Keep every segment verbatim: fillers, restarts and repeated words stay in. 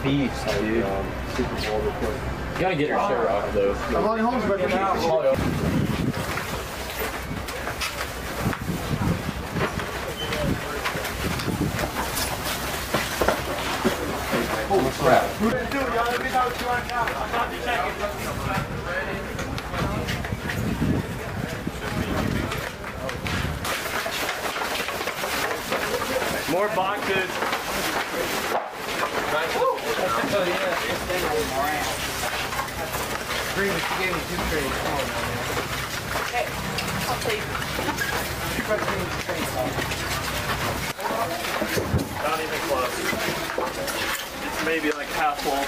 beast, dude. Um, Super Bowl report. You gotta get your shirt off, though. Holly Holmes ready now. Holy crap. More boxes. Oh, yeah. Green, she gave me two trays. Okay, I'll take Not even close. It's maybe like half full.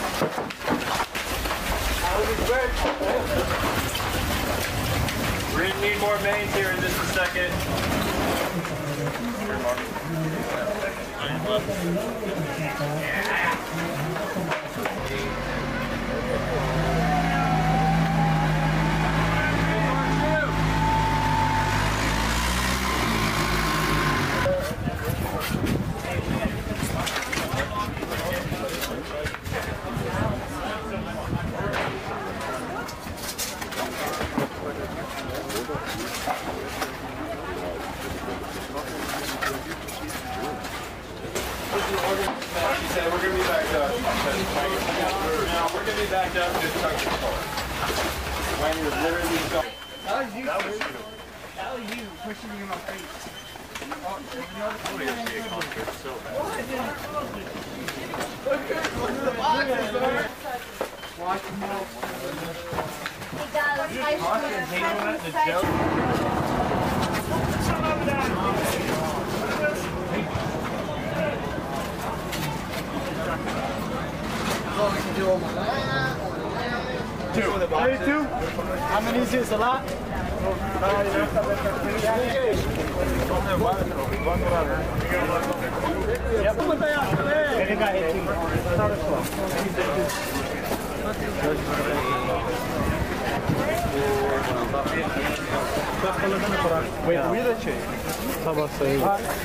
We're gonna need more mains here in just a second. Backed up to tuck your car. When you're literally going. That was you. That was you. That was you pushing me in my face. I want to see a concert so bad. Watch them all. Hey guys, I Two. Hey, two? How many is this? A lot? Yep. Wait, where the chick? How about say?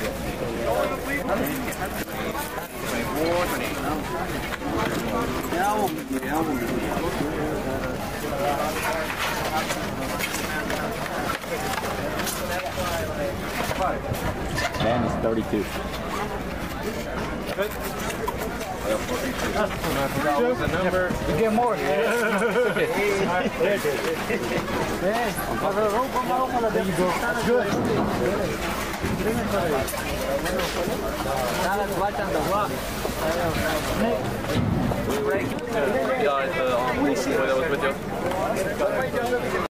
Man is thirty-two. Good. That's the number. You get more. There you go. Good. Guys, uh, on the boy that was with you.